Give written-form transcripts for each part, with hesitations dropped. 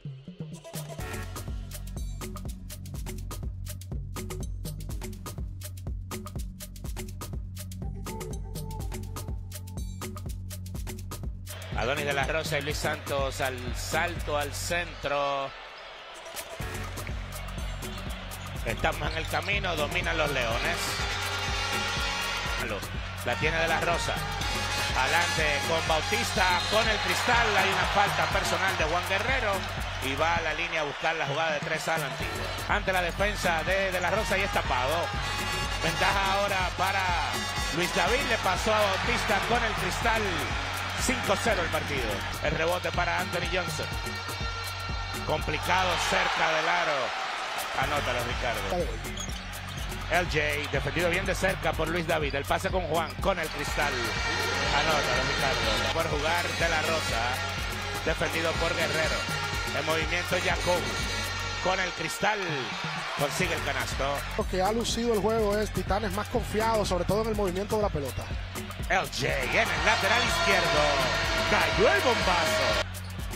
Adonis de la Rosa y Luis Santos al salto al centro. Estamos en el camino, dominan los Leones. La tiene de la Rosa. Adelante con Bautista, con el cristal. Hay una falta personal de Juan Guerrero. Y va a la línea a buscar la jugada de 3 a la antigua. Ante la defensa de la Rosa y es tapado. Ventaja ahora para Luis David. Le pasó a Bautista con el cristal. 5-0 el partido. El rebote para Anthony Johnson. Complicado cerca del aro. Anótalo, Ricardo. LJ, defendido bien de cerca por Luis David. El pase con Juan, con el cristal. Anótalo, Ricardo. Por jugar de la Rosa. Defendido por Guerrero. En movimiento Jacob. Con el cristal. Consigue el canasto. Lo que ha lucido el juego es Titanes más confiados, sobre todo en el movimiento de la pelota. LJ en el lateral izquierdo. Cayó el bombazo.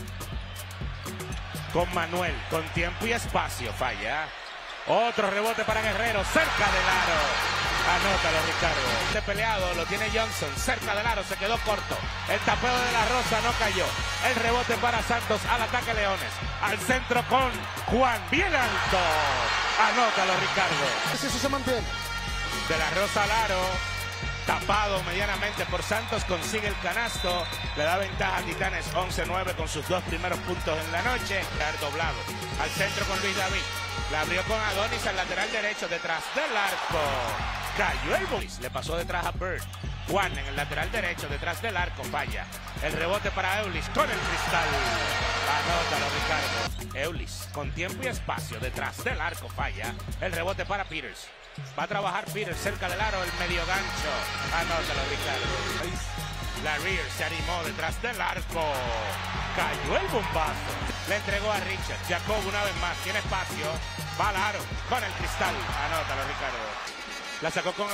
Con Manuel, con tiempo y espacio, falla. Otro rebote para Guerrero, cerca del aro. Anótalo, Ricardo. De peleado, lo tiene Johnson, cerca del aro, se quedó corto. El tapeo de la Rosa no cayó. El rebote para Santos, al ataque Leones. Al centro con Juan, bien alto. Anótalo, Ricardo. Si eso se mantiene. De la Rosa al aro. Tapado medianamente por Santos, consigue el canasto, le da ventaja a Titanes 11-9 con sus 2 primeros puntos en la noche. Doblado al centro con Luis David, la abrió con Adonis al lateral derecho, detrás del arco, cayó el bolis, le pasó detrás a Bird. Juan en el lateral derecho, detrás del arco, falla. El rebote para Eulis con el cristal. Anótalo, Ricardo. Eulis con tiempo y espacio, detrás del arco, falla. El rebote para Peters. Va a trabajar Peters cerca del aro, el medio gancho. Anótalo, Ricardo. La Rear se animó detrás del arco. Cayó el bombazo. Le entregó a Richard. Jacob una vez más, tiene espacio. Va al aro con el cristal. Anótalo, Ricardo. La sacó con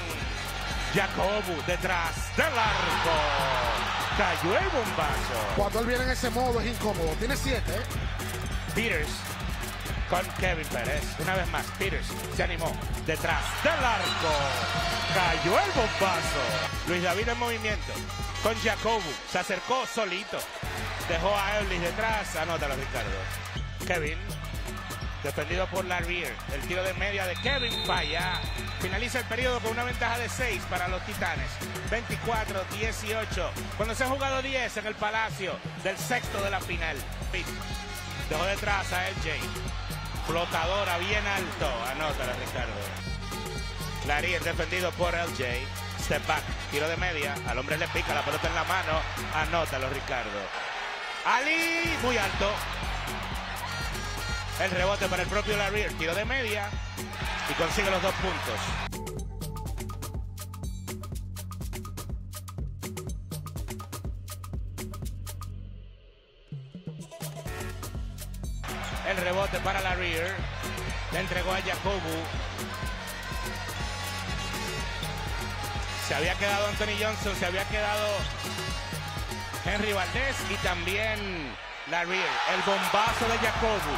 Jacobu detrás del arco. Cayó el bombazo. Cuando él viene en ese modo es incómodo. Tiene 7, ¿eh? Peters con Kevin Pérez. Una vez más, Peters se animó detrás del arco. Cayó el bombazo. Luis David en movimiento con Jacobu. Se acercó solito. Dejó a Eulis detrás. Anótalo, Ricardo. Kevin, defendido por la Rear. El tiro de media de Kevin falla. Finaliza el periodo con una ventaja de 6 para los Titanes. 24-18. Cuando se ha jugado 10 en el Palacio del sexto de la final. Dejó detrás a LJ. Flotadora bien alto. Anótala, Ricardo. Larier defendido por LJ. Step back. Tiro de media. Al hombre le pica la pelota en la mano. Anótalo, Ricardo. Ali. Muy alto. El rebote para el propio Larier. Tiro de media. Y consigue los 2 puntos. El rebote para la Rear. Le entregó a Jacobu. Se había quedado Anthony Johnson. Se había quedado Henry Valdés. Y también la Rear. El bombazo de Jacobu.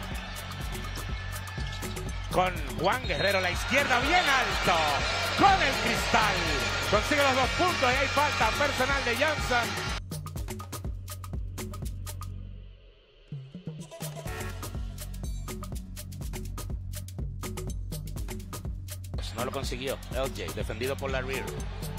Con Juan Guerrero. La izquierda bien alto. Con el cristal. Consigue los 2 puntos. Y hay falta personal de Johnson. No lo consiguió. LJ, defendido por la Rear.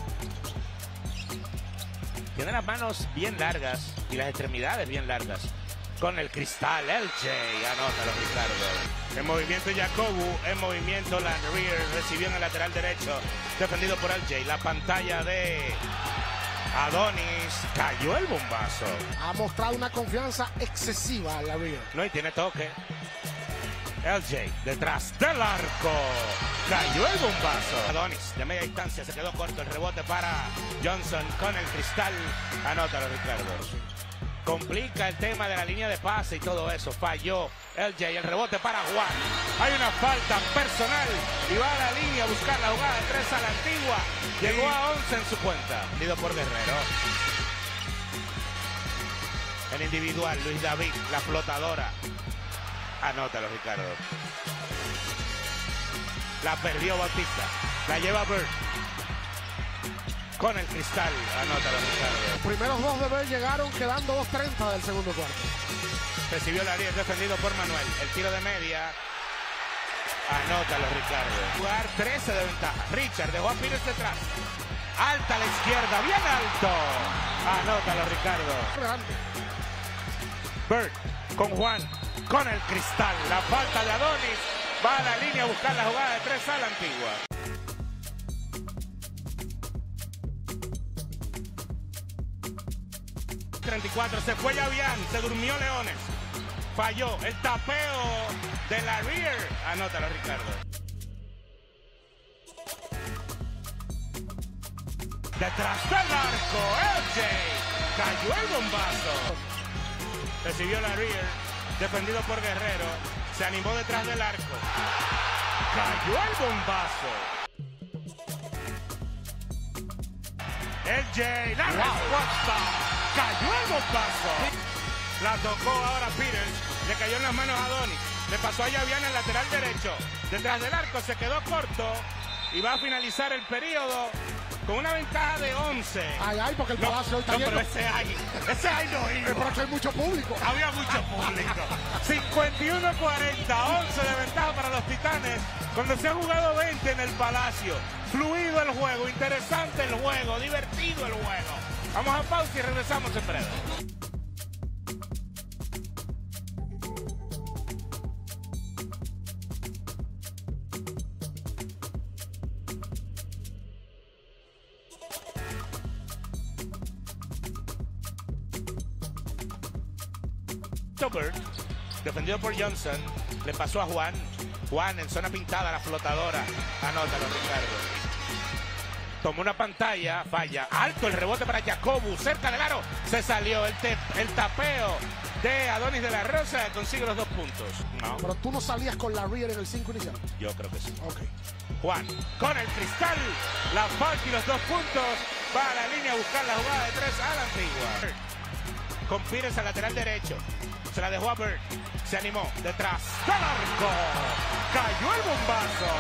Tiene las manos bien largas y las extremidades bien largas. Con el cristal, LJ. Anótalo, Ricardo. En movimiento Jacobu, en movimiento la Rear. Recibió en el lateral derecho. Defendido por LJ. La pantalla de Adonis. Cayó el bombazo. Ha mostrado una confianza excesiva a la Rear. No, y tiene toque. LJ, detrás del arco. Cayó el bombazo. Adonis, de media distancia, se quedó corto. El rebote para Johnson con el cristal. Anótalo, Ricardo. Complica el tema de la línea de pase y todo eso. Falló LJ. El rebote para Juan. Hay una falta personal. Y va a la línea a buscar la jugada de 3 a la antigua. Llegó a 11 en su cuenta. Vendido por Guerrero. En El individual, Luis David, la flotadora. Anótalo, Ricardo. La perdió Bautista. La lleva Bird. Con el cristal. Anótalo, Ricardo. Los primeros dos de Bird llegaron quedando 2:30 del segundo cuarto. Recibió la área, defendido por Manuel. El tiro de media. Anótalo, Ricardo. Jugar 13 de ventaja. Richard dejó a Pires detrás. Alta a la izquierda, bien alto. Anótalo, Ricardo. Grande. Bird con Juan, con el cristal. La falta de Adonis. Va a la línea a buscar la jugada de 3 a la antigua. Se fue Yavián, se durmió Leones. Falló el tapeo de la rear. Anótalo, Ricardo. Detrás del arco, LJ. Cayó el bombazo. Recibió la rear, defendido por Guerrero. Se animó detrás del arco. Cayó el bombazo. LJ, la respuesta. Cayó el bombazo. La tocó ahora Peters. Le cayó en las manos a Adonis. Le pasó a Yavián el lateral derecho. Detrás del arco se quedó corto. Y va a finalizar el periodo con una ventaja de 11. Ay, porque el Palacio está lleno. Pero ese ay no iba. Es porque hay mucho público. Había mucho público. 51-40, 11 de ventaja para los Titanes. Cuando se ha jugado 20 en el Palacio. Fluido el juego, interesante el juego, divertido el juego. Vamos a pausa y regresamos en breve. Bird, defendido por Johnson, le pasó a Juan. Juan en zona pintada, la flotadora. Anótalo, Ricardo. Tomó una pantalla, falla. Alto el rebote para Jacobu, cerca del aro. Se salió el tapeo de Adonis de la Rosa. Consigue los 2 puntos. No. Pero tú no salías con la rear en el 5 inicial. Yo creo que sí. Ok. Juan con el cristal. La falta y los 2 puntos. Va a la línea a buscar la jugada de 3 a la antigua. Con Pires al lateral derecho. Se la dejó a Bird. Se animó. Detrás del arco. Cayó el bombazo.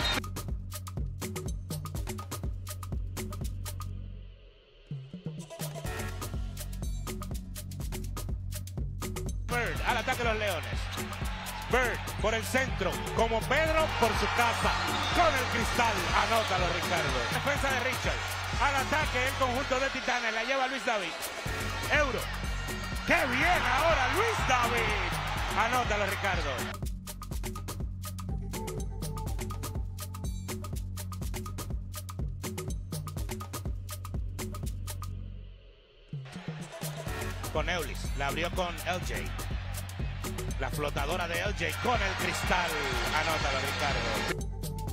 Bird al ataque de los Leones. Bird por el centro. Como Pedro por su casa. Con el cristal. Anótalo, Ricardo. Defensa de Richard. Al ataque el conjunto de Titanes. La lleva Luis David. Euro. ¡Qué bien ahora Luis David! Anótalo, Ricardo. Con Eulis, la abrió con LJ. La flotadora de LJ con el cristal. Anótalo, Ricardo.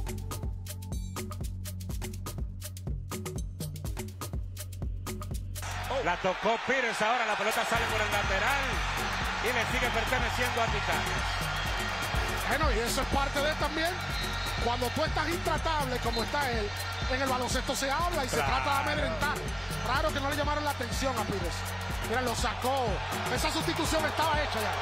La tocó Pires, ahora la pelota sale por el lateral y le sigue perteneciendo a Titanes. Bueno, y eso es parte de también. Cuando tú estás intratable como está él, en el baloncesto se habla y se trata de amedrentar. Raro que no le llamaron la atención a Pires. Mira, lo sacó. Esa sustitución estaba hecha ya.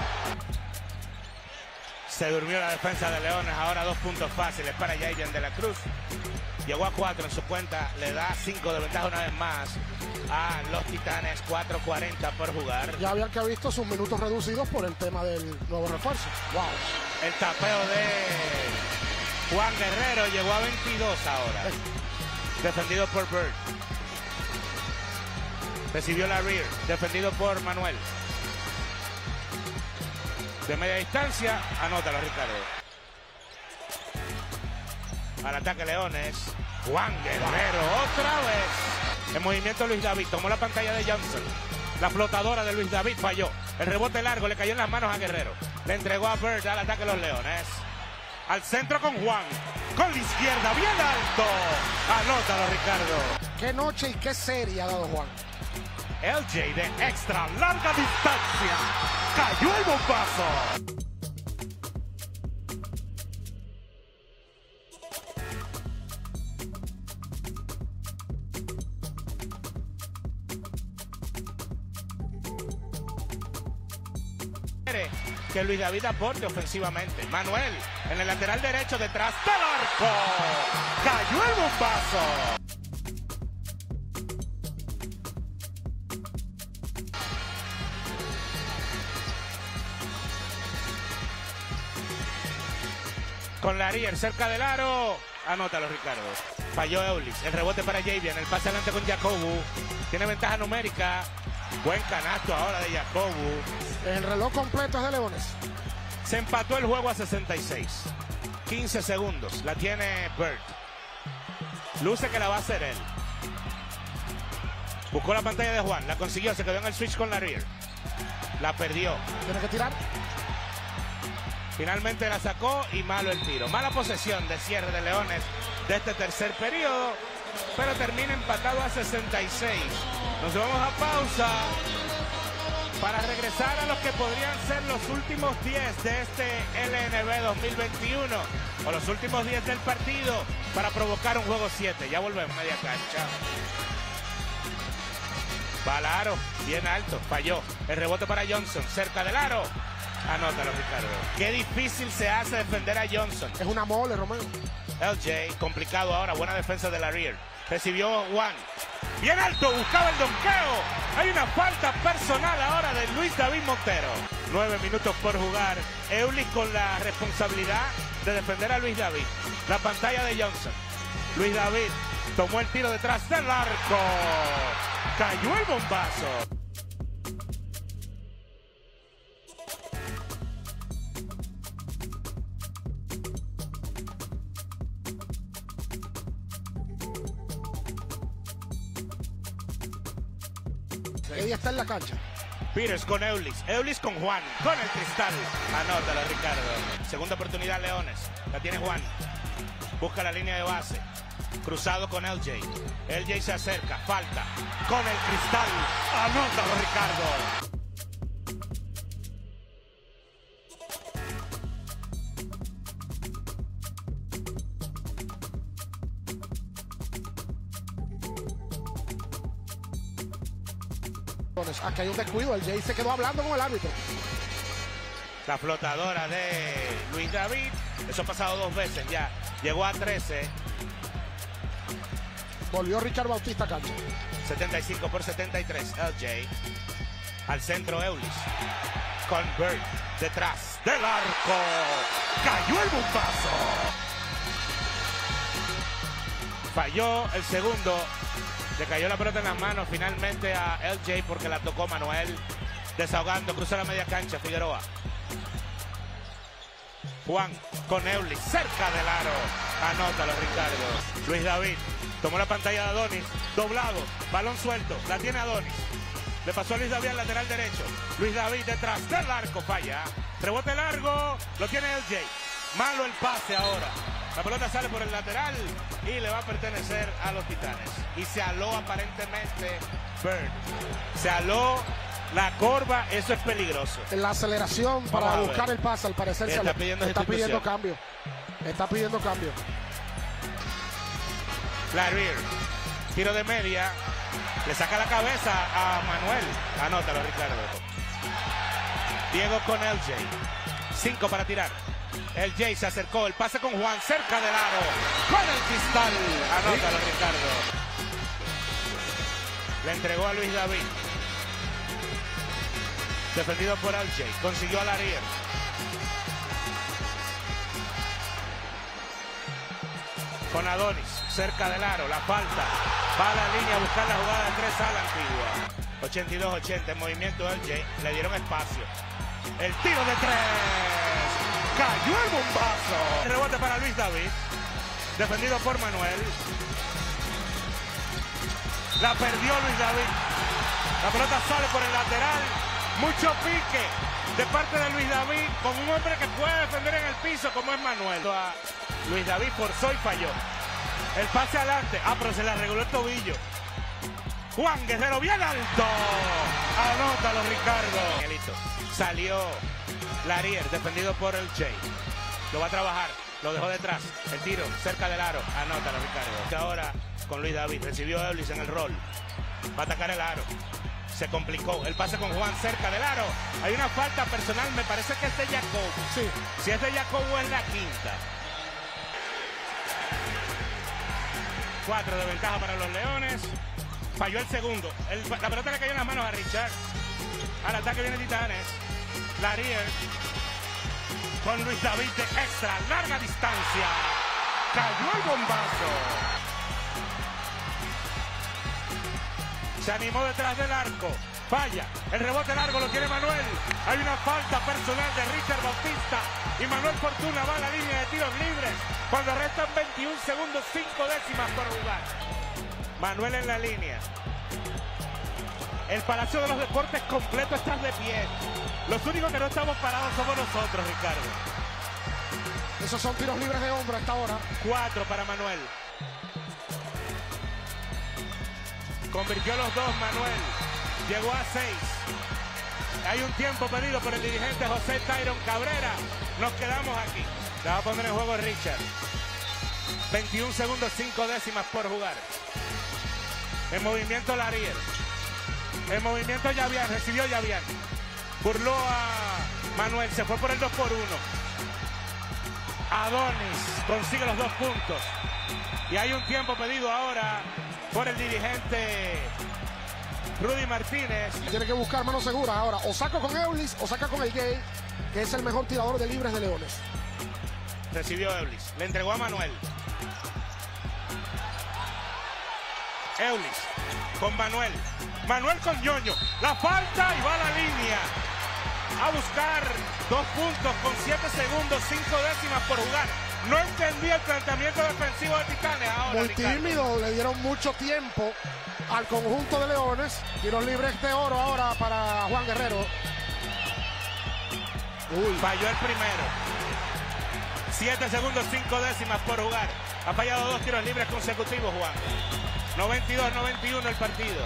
Se durmió la defensa de Leones, ahora 2 puntos fáciles para Jayden de la Cruz. Llegó a 4 en su cuenta, le da 5 de ventaja una vez más a los Titanes, 4:40 por jugar. Ya habían que ha visto sus minutos reducidos por el tema del nuevo refuerzo. Wow. El tapeo de Juan Guerrero llegó a 22 ahora. Defendido por Bird. Recibió la rear, defendido por Manuel. De media distancia, anótalo, Ricardo. Al ataque Leones. Juan Guerrero otra vez. En movimiento Luis David. Tomó la pantalla de Johnson. La flotadora de Luis David falló. El rebote largo le cayó en las manos a Guerrero. Le entregó a Bird al ataque los Leones. Al centro con Juan. Con la izquierda, bien alto. Anótalo, Ricardo. Qué noche y qué serie ha dado Juan. LJ de extra larga distancia. Cayó el bombazo. que Luis David aporte ofensivamente. Manuel en el lateral derecho detrás del arco. Cayó el bombazo. Con Larier cerca del aro. Anótalo, Ricardo. Falló Eulis. El rebote para Javian. El pase adelante con Jacobu. Tiene ventaja numérica. Buen canasto ahora de Jacobu. El reloj completo es de Leones. Se empató el juego a 66. 15 segundos. La tiene Bird. Luce que la va a hacer él. Buscó la pantalla de Juan. La consiguió. Se quedó en el switch con Larier. La perdió. Tiene que tirar. Finalmente la sacó y malo el tiro. Mala posesión de cierre de Leones de este tercer periodo, pero termina empatado a 66. Nos vamos a pausa para regresar a los que podrían ser los últimos 10 de este LNB 2021 o los últimos 10 del partido para provocar un juego 7. Ya volvemos, media cancha. Va al aro, bien alto, falló. El rebote para Johnson, cerca del aro. Anótalo, Ricardo. Qué difícil se hace defender a Johnson. Es una mole, Romeo. LJ, complicado ahora. Buena defensa de Larier. Recibió Juan. Bien alto, buscaba el donqueo. Hay una falta personal ahora de Luis David Montero. 9 minutos por jugar. Eulis con la responsabilidad de defender a Luis David. La pantalla de Johnson. Luis David tomó el tiro detrás del arco. Cayó el bombazo. Ella está en la cancha. Peters con Eulis. Eulis con Juan. Con el cristal. Anótalo, Ricardo. Segunda oportunidad, Leones. La tiene Juan. Busca la línea de base. Cruzado con LJ. LJ se acerca. Falta. Con el cristal. Anótalo, Ricardo. Aquí hay un descuido, el Jay se quedó hablando con el árbitro. La flotadora de Luis David, eso ha pasado 2 veces ya, llegó a 13. Volvió Richard Bautista a cancha. 75 por 73, LJ. Al centro Eulis, con Bird, detrás del arco. Cayó el bombazo. Falló el segundo. Le cayó la pelota en las manos finalmente a LJ porque la tocó Manuel. Desahogando, cruza la media cancha, Figueroa. Juan con Eulis, cerca del aro. Anótalo, Ricardo. Luis David tomó la pantalla de Adonis, doblado, balón suelto, la tiene Adonis. Le pasó a Luis David al lateral derecho. Luis David detrás del arco, falla. Rebote largo, lo tiene LJ. Malo el pase ahora. La pelota sale por el lateral y le va a pertenecer a los Titanes. Y se aló aparentemente Bird. Se aló la corva, eso es peligroso. En la aceleración para buscar el pase, al parecer está pidiendo cambio. Está pidiendo cambio. Larier, tiro de media. Le saca la cabeza a Manuel. Anótalo, Ricardo. Diego con LJ. 5 para tirar. El Jay se acercó, el pase con Juan, cerca del aro, con el cristal. Anótalo, Ricardo. Le entregó a Luis David. Defendido por LJ, consiguió a Larier. Con Adonis, cerca del aro, la falta. Va a la línea a buscar la jugada de 3 a la antigua. 82-80, en movimiento LJ, le dieron espacio. El tiro de 3. Cayó el bombazo. El rebote para Luis David. Defendido por Manuel. La perdió Luis David. La pelota sale por el lateral. Mucho pique de parte de Luis David con un hombre que puede defender en el piso como es Manuel. Luis David forzó y falló. El pase adelante. Pero se le arregló el tobillo. Juan Guerrero bien alto. Anótalo, Ricardo. Salió Larier, defendido por el Jay. Lo va a trabajar, lo dejó detrás. El tiro, cerca del aro. Anótalo, Ricardo. Ahora con Luis David, recibió a Eulis en el rol. Va a atacar el aro. Se complicó. El pase con Juan cerca del aro. Hay una falta personal. Me parece que es de Jacobo. Sí. Si es de Jacobo es la quinta. 4 de ventaja para los Leones. Falló el segundo. La pelota le cayó en las manos a Richard. Al ataque viene Titanes. Larier con Luis David de extra. Larga distancia. Cayó el bombazo. Se animó detrás del arco. Falla. El rebote largo lo tiene Manuel. Hay una falta personal de Richard Bautista. Y Manuel Fortuna va a la línea de tiros libres. Cuando restan 21 segundos, 5 décimas por jugar. Manuel en la línea. El Palacio de los Deportes completo está de pie. Los únicos que no estamos parados somos nosotros, Ricardo. Esos son tiros libres de hombro a esta hora. 4 para Manuel. Convirtió los 2 Manuel. Llegó a 6. Hay un tiempo pedido por el dirigente José Tyron Cabrera. Nos quedamos aquí. La va a poner en juego Richard. 21 segundos, 5 décimas por jugar. En movimiento Larier. En movimiento Yavian. Recibió Yavian. Burló a Manuel. Se fue por el 2 por 1. Adonis consigue los 2 puntos. Y hay un tiempo pedido ahora por el dirigente Rudy Martínez. Tiene que buscar manos seguras ahora. O saca con Eulis o saca con el Gay, que es el mejor tirador de libres de Leones. Recibió Eulis. Le entregó a Manuel. Eulis con Manuel. Manuel con Ñoño. La falta y va a la línea. A buscar 2 puntos con 7 segundos, 5 décimas por jugar. No entendí el planteamiento defensivo de Titanes ahora. Muy Ricardo. tímido, le dieron mucho tiempo al conjunto de Leones. Tiros libres de oro ahora para Juan Guerrero. Falló el primero. 7 segundos, 5 décimas por jugar. Ha fallado 2 tiros libres consecutivos, Juan. 92-91 el partido.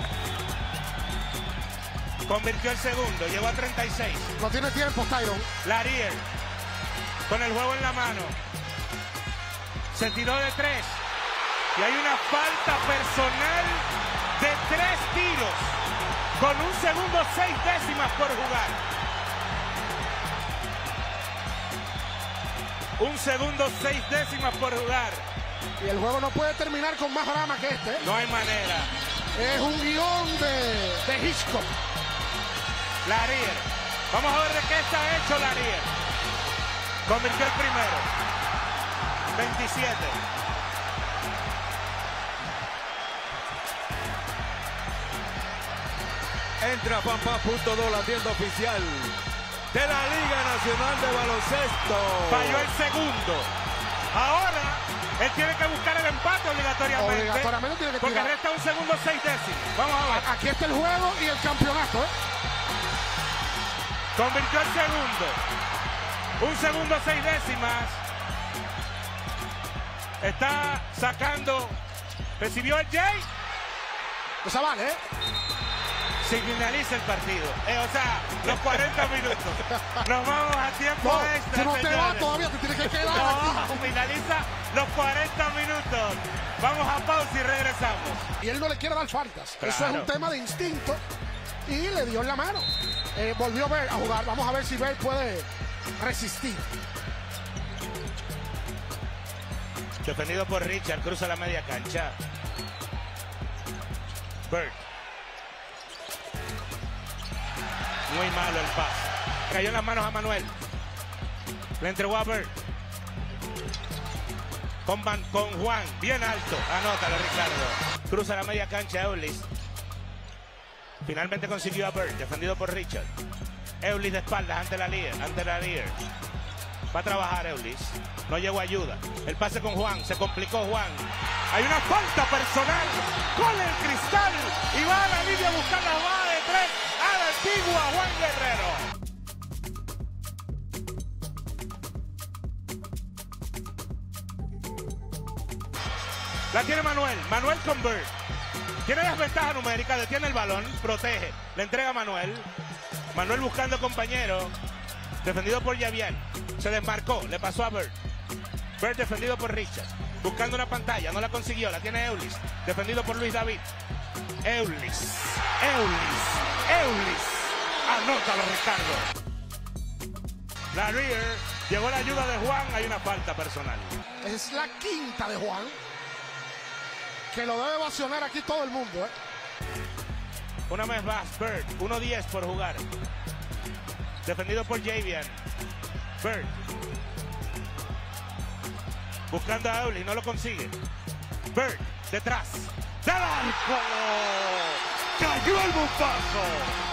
Convirtió el segundo, llegó a 36. No tiene tiempo, Tyron. Larier, con el juego en la mano. Se tiró de 3. Y hay una falta personal de 3 tiros. Con 1 segundo, 6 décimas por jugar. 1 segundo, 6 décimas por jugar. Y el juego no puede terminar con más drama que este. No hay manera. Es un guión de Hitchcock. Larier. Vamos a ver de qué está hecho Larier. Convirtió el primero. 27. Entra Pampa.do, la tienda oficial de la Liga Nacional de Baloncesto. Falló el segundo. Ahora él tiene que buscar el empate obligatoriamente. Obligatoriamente tiene que porque tirar. resta 1 segundo, 6 décimas. Vamos a ver. Aquí está el juego y el campeonato, ¿eh? Convirtió el segundo. 1 segundo, 6 décimas. Está sacando. Recibió el Jay. Esa vale, ¿eh? Se finaliza el partido. O sea, los 40 minutos. Nos vamos a tiempo No, extra. si no te señores. va todavía, te tienes que quedar aquí. No, finaliza los 40 minutos. Vamos a pausa y regresamos. Y él no le quiere dar faltas. Claro. Eso es un tema de instinto. Y le dio en la mano. Volvió Bird a jugar. Vamos a ver si Bird puede resistir. Defendido por Richard, cruza la media cancha. Bird. Muy malo el pase. Cayó en las manos a Manuel. Le entregó a Bird. Con Juan, bien alto. Anótalo, Ricardo. Cruza la media cancha Eulis. Finalmente consiguió a Bird, defendido por Richard. Eulis de espaldas ante la Larier. Va a trabajar Eulis. No llegó ayuda. El pase con Juan. Se complicó Juan. Hay una falta personal con el Cristal. Y va a la línea a buscar la jugada de 3 a la antigua Juan Guerrero. La tiene Manuel. Manuel con Bird. Tiene desventaja numérica. Detiene el balón. Protege. Le entrega a Manuel. Manuel buscando compañero. Defendido por Yavian. Se desmarcó. Le pasó a Bird. Bird defendido por Richard. Buscando una pantalla. No la consiguió. La tiene Eulis. Defendido por Luis David. Eulis. Anótalo, Ricardo. La rear. Llegó la ayuda de Juan. Hay una falta personal. Es la quinta de Juan. Que lo debe ovacionar aquí todo el mundo, ¿eh? Una vez más, Bird. 1-10 por jugar. Defendido por Javian. Bird. Buscando a Eulis. No lo consigue. Bird. Detrás. ¡Del arco! ¡Cayó el bombazo!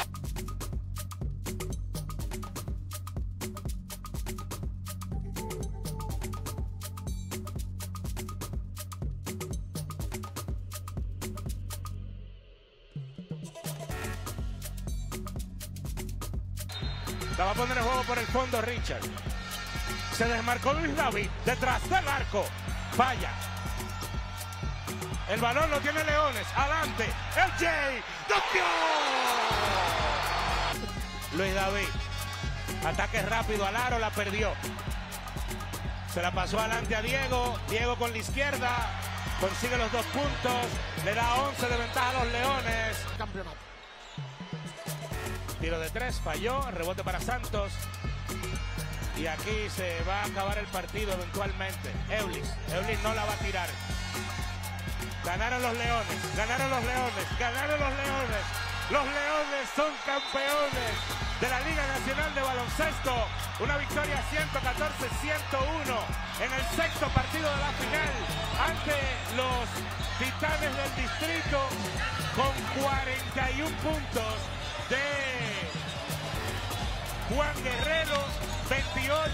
La va a poner en juego por el fondo Richard. Se desmarcó Luis David. Detrás del arco. Falla. El balón lo tiene Leones. Adelante. El Jay. ¡Toquio! Luis David. Ataque rápido al aro. La perdió. Se la pasó adelante a Diego. Diego con la izquierda. Consigue los 2 puntos. Le da 11 de ventaja a los Leones. Campeonato. Tiro de 3, falló, rebote para Santos. Y aquí se va a acabar el partido eventualmente. Eulis no la va a tirar. Ganaron los Leones. Los Leones son campeones de la Liga Nacional de Baloncesto. Una victoria 114-101 en el 6º partido de la final ante los Titanes del Distrito con 41 puntos de Juan Guerrero, 28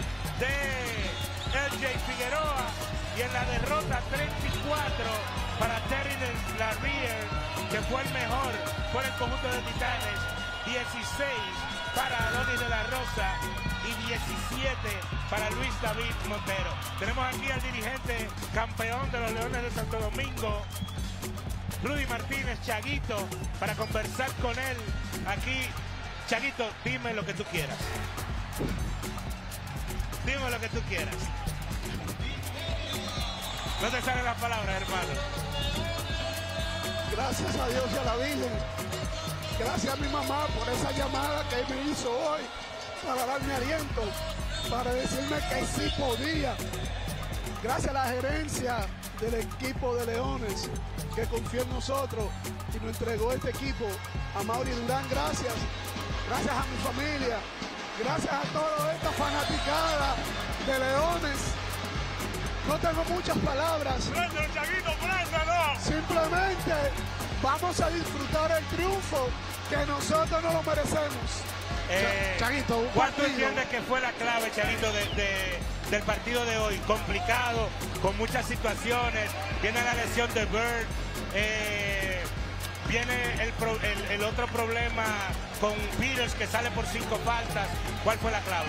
de LJ Figueroa y en la derrota 34 para Terry Larrier, que fue el mejor por el conjunto de Titanes, 16 para Adonis de la Rosa y 17 para Luis David Montero. Tenemos aquí al dirigente campeón de los Leones de Santo Domingo, Rudy Martínez, Chaguito, para conversar con él aquí. Chaguito, dime lo que tú quieras. Dime lo que tú quieras. No te salen las palabras, hermano. Gracias a Dios y a la Virgen. Gracias a mi mamá por esa llamada que me hizo hoy para darme aliento, para decirme que sí podía. Gracias a la gerencia del equipo de Leones que confió en nosotros y nos entregó este equipo. A Mauri Durán, gracias. Gracias a mi familia. Gracias a toda esta fanaticada de Leones. No tengo muchas palabras. ¡Préndelo, Chaguito, préndelo! Simplemente vamos a disfrutar el triunfo que nosotros no lo merecemos. Chaguito, ¿cuánto entiendes que fue la clave, Chaguito, del partido de hoy? Complicado, con muchas situaciones. Viene la lesión de Bird. Viene el otro problema con Peters, que sale por 5 faltas. ¿Cuál fue la clave?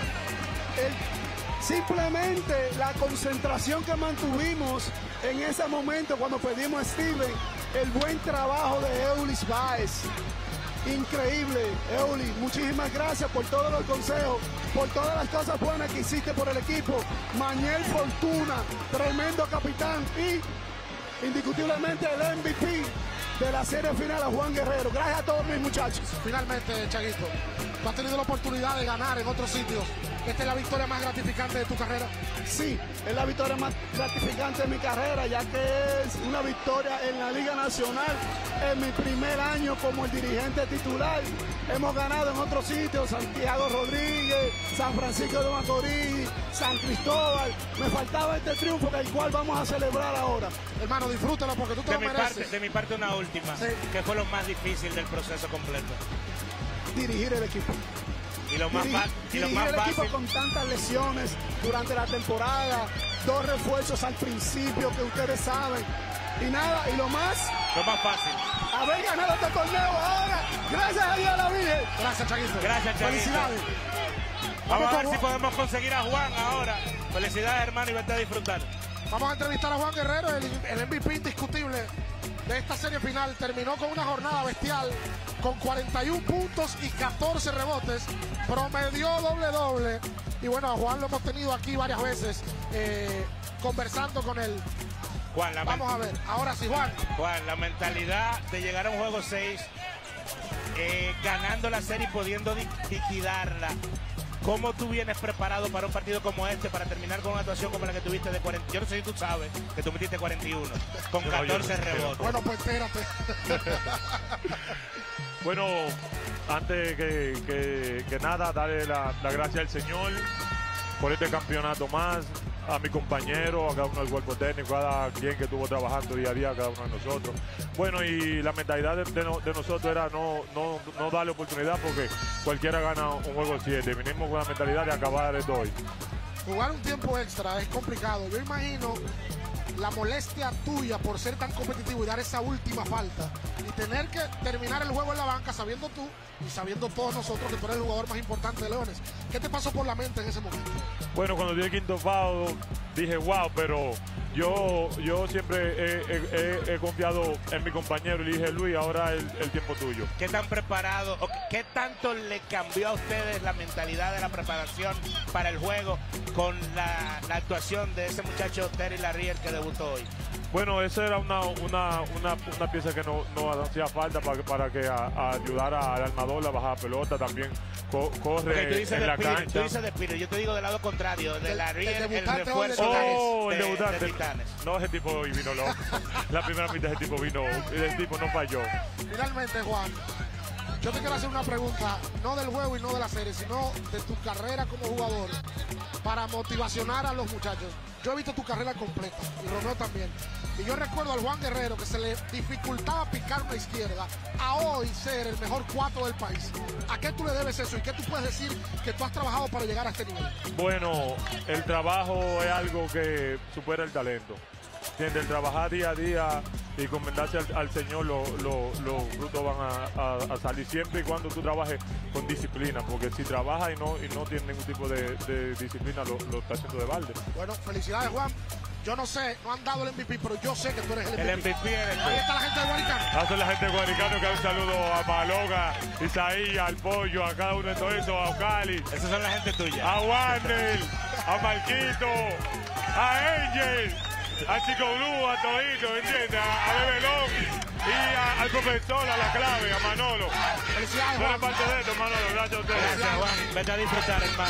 Simplemente la concentración que mantuvimos en ese momento cuando perdimos a Steven. El buen trabajo de Eulis Baez. Increíble, Eulis. Muchísimas gracias por todos los consejos, por todas las cosas buenas que hiciste por el equipo. Manuel Fortuna, tremendo capitán y indiscutiblemente el MVP de la serie final a Juan Guerrero. Gracias a todos mis muchachos. Finalmente, Chaguito, tú has tenido la oportunidad de ganar en otros sitios. ¿Esta es la victoria más gratificante de tu carrera? Sí, es la victoria más gratificante de mi carrera, ya que es una victoria en la Liga Nacional en mi primer año como el dirigente titular. Hemos ganado en otros sitios, Santiago Rodríguez, San Francisco de Macorís, San Cristóbal. Me faltaba este triunfo, el cual vamos a celebrar ahora. Hermano, disfrútalo porque tú te lo mereces. De mi parte, una última, sí, que fue lo más difícil del proceso completo. Dirigir el equipo. Y lo más fácil. Dirigir el equipo con tantas lesiones durante la temporada, 2 refuerzos al principio que ustedes saben. Y nada, y lo más fácil. Haber ganado este torneo ahora, gracias a Dios a la Virgen. Gracias, Chaguito. Gracias, Chaguito. Felicidades. Vamos a ver si podemos conseguir a Juan ahora. Felicidades, hermano, y vete a disfrutar. Vamos a entrevistar a Juan Guerrero, el MVP indiscutible de esta serie final. Terminó con una jornada bestial, con 41 puntos y 14 rebotes, promedió doble-doble. Y bueno, a Juan lo hemos tenido aquí varias veces, conversando con él. Juan, Vamos a ver, ahora sí, Juan. Juan, la mentalidad de llegar a un juego 6, ganando la serie y pudiendo liquidarla. ¿Cómo tú vienes preparado para un partido como este, para terminar con una actuación como la que tuviste de 40? Yo no sé si tú sabes que tú metiste 41 con 14 rebotes. Bueno, pues espérate. Bueno, antes que nada, darle la gracia al Señor por este campeonato más, a mi compañero, a cada uno del cuerpo técnico, a cada quien que estuvo trabajando día a día, a cada uno de nosotros. Bueno, y la mentalidad de nosotros era no darle oportunidad, porque cualquiera gana un juego 7. Vinimos con la mentalidad de acabar esto hoy. Jugar un tiempo extra es complicado. Yo imagino la molestia tuya por ser tan competitivo y dar esa última falta y tener que terminar el juego en la banca sabiendo tú y sabiendo todos nosotros que tú eres el jugador más importante de Leones. ¿Qué te pasó por la mente en ese momento? Bueno, cuando di el quinto foul dije wow, pero yo siempre he confiado en mi compañero y le dije, Luis, ahora es el tiempo tuyo. ¿Qué tan preparado, o qué tanto le cambió a ustedes la mentalidad de la preparación para el juego con la actuación de ese muchacho Terry Larrier que debutó hoy? Bueno, esa era una pieza que no hacía falta para que ayudara al armador a bajar la pelota, también corre en la cancha. Tú dices de Spirit, yo te digo del lado contrario, de Larrier, el refuerzo el debutante. de Titanes. No, ese tipo hoy vino loco. La primera mitad ese tipo vino, el tipo no falló. Finalmente, Juan, yo te quiero hacer una pregunta, no del juego y no de la serie, sino de tu carrera como jugador, para motivacionar a los muchachos. Yo he visto tu carrera completa, y Romeo también. Y yo recuerdo al Juan Guerrero que se le dificultaba picar una izquierda, a hoy ser el mejor 4 del país. ¿A qué tú le debes eso y qué tú puedes decir que tú has trabajado para llegar a este nivel? Bueno, el trabajo es algo que supera el talento. ¿Entiendes? El trabajar día a día y encomendarse al Señor, los frutos van a salir siempre y cuando tú trabajes con disciplina, porque si trabajas y no tienes ningún tipo de disciplina, lo está haciendo de balde. Bueno, felicidades, Juan. Yo no sé, no han dado el MVP, pero yo sé que tú eres el MVP. El MVP eres tú. Ahí está la gente de Guaricano. Hace la gente de Guaricano, que un saludo a Maloga, Isaías, al Pollo, a cada uno de todos esos, a Ocali. Esas son la gente tuya. A Wander, a Marquito, a Angel, a Chico Blue, a Todito, ¿entiendes? A Bebelón y al profesor, a La Clave, a Manolo. Felicidades, Tú eres Juan. parte de esto, Manolo. Gracias a ustedes. Gracias, Juan. Vete a disfrutar, hermano.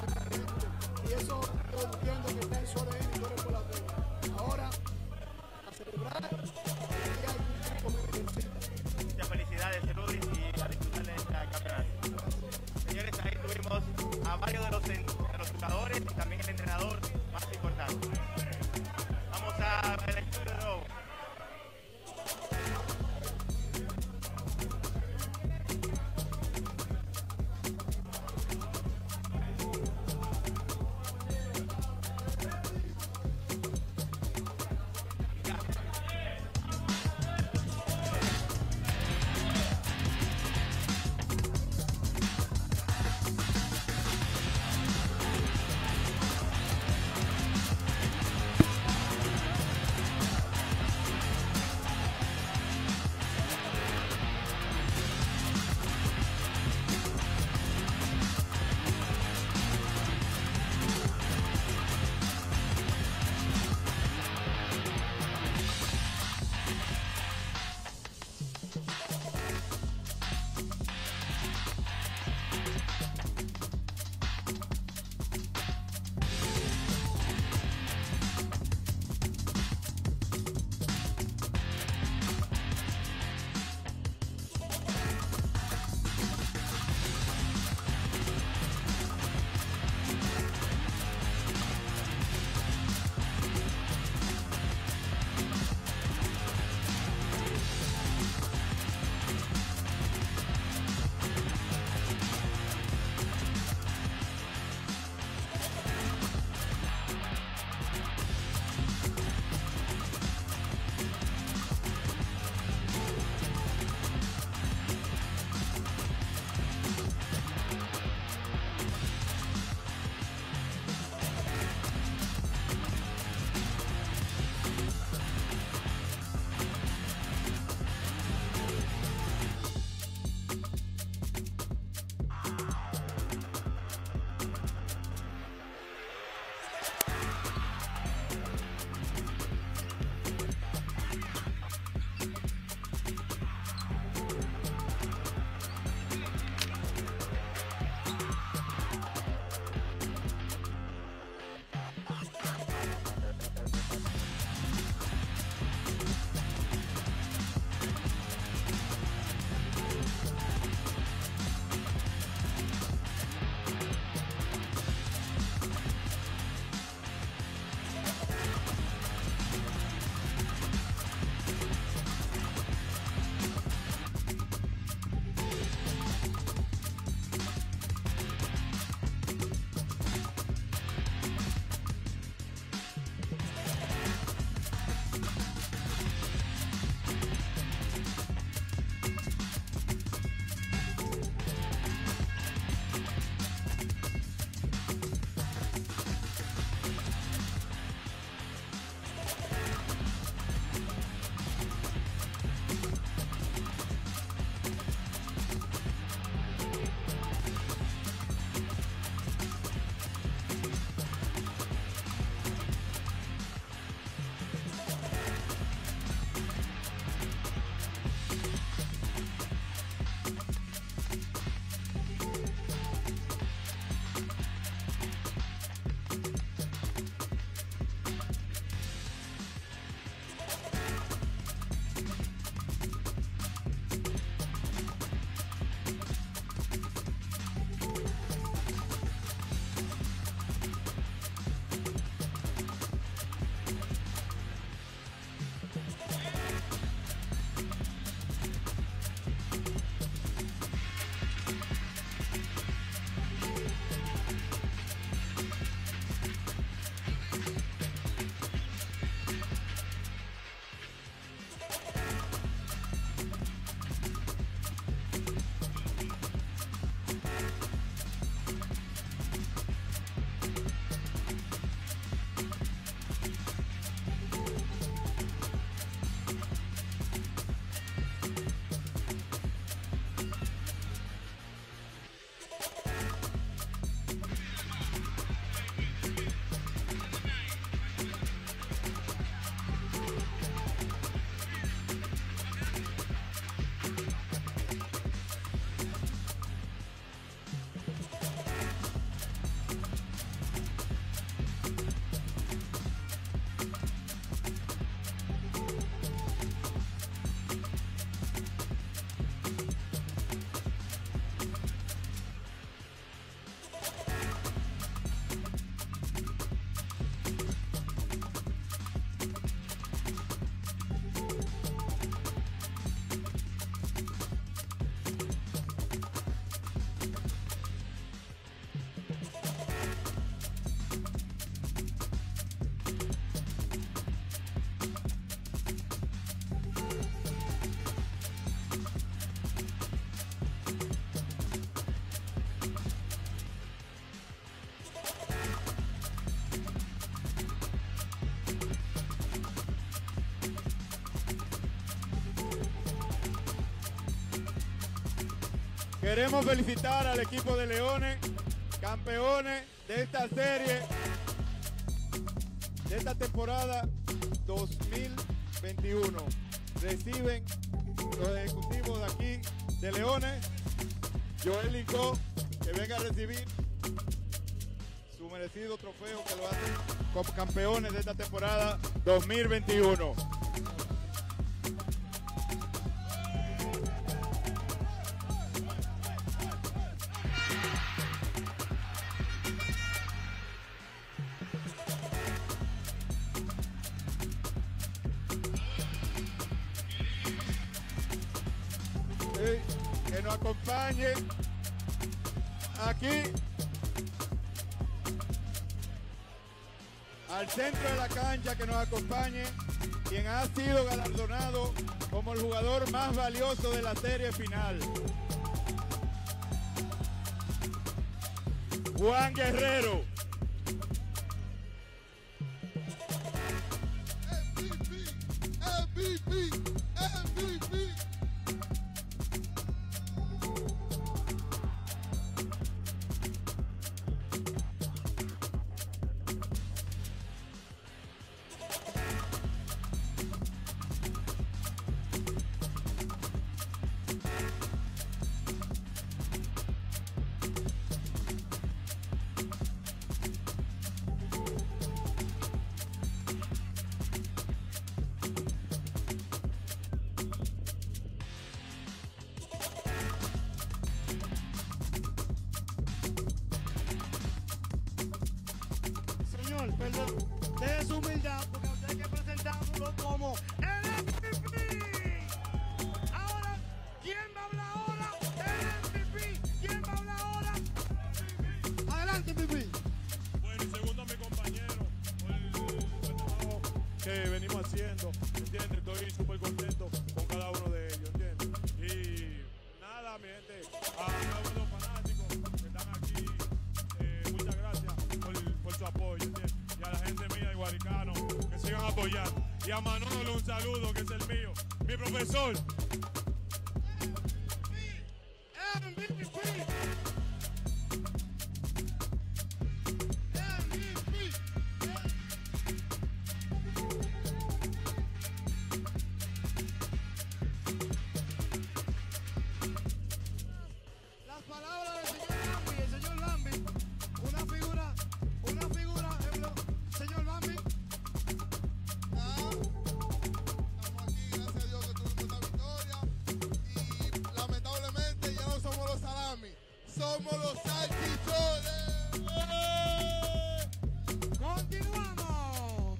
Y eso yo entiendo que está en su ADN y tú eres por la regla. Ahora, a celebrar y hay un equipo que Muchas felicidades, Luis, y a disfrutar de este campeonato. Señores, ahí tuvimos a varios de los jugadores y también el entrenador más importante. Vamos a ver el estudio de nuevo. Queremos felicitar al equipo de Leones, campeones de esta serie, de esta temporada 2021. Reciben los ejecutivos de aquí de Leones, Joel Licó, que venga a recibir su merecido trofeo que lo hacen como campeones de esta temporada 2021. Que nos acompañe aquí al centro de la cancha, que nos acompañe quien ha sido galardonado como el jugador más valioso de la serie final, Juan Guerrero. MVP. Perdón, de su humildad, porque a usted hay que presentarlo como el MVP. Ahora, ¿quién va a hablar ahora? El MVP. ¿Quién va a hablar ahora? Adelante, MVP. Bueno, y segundo a mi compañero por el trabajo que venimos haciendo, ¿entiendes? Estoy súper contento con cada uno de ellos, ¿entiendes? Y nada, mi gente, a cada uno de los fanáticos que están aquí, muchas gracias por su apoyo, ¿entiendes? Y a la gente mía de Guaricano, que sigan apoyando. Y a Manolo un saludo, que es el mío, mi profesor. Las palabras del señor Lambi, el señor Lambi, una figura, señor Lambi. Estamos aquí, gracias a Dios que tuvimos esta victoria y lamentablemente ya no somos los salami, somos los salchichones. Continuamos.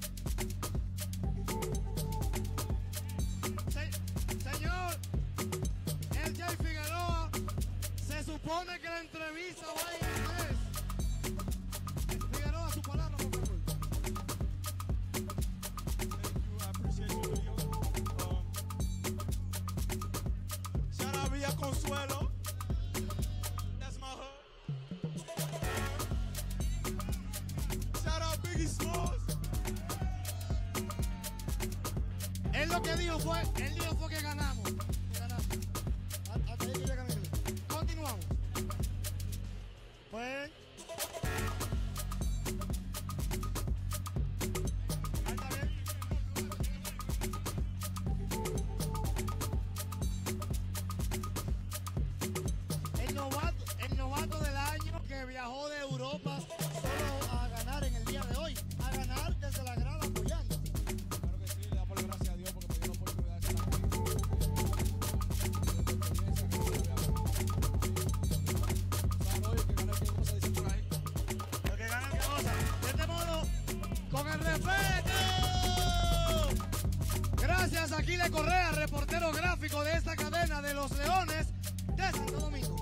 Señor, el Jay Figueroa, se supone que la entrevista va en inglés. Figueroa, su palabra, por favor. I appreciate you, Leo. Shout out Villa Consuelo. That's my hood. Shout out Biggie Smalls. Él lo que dijo fue que ganamos. Hasta ahí quería ganar. Continuamos. Pues. Está bien. El novato del año que viajó de Europa solo a ganar en el día de hoy. A ganar desde la grada apoyando. Claro que sí, le damos las gracias a Dios porque me dio la oportunidad de estar aquí. Lo que gana mi cosa. De este modo, con el respeto. Gracias a Aquiles Correa, reportero gráfico de esta cadena de los Leones de Santo Domingo.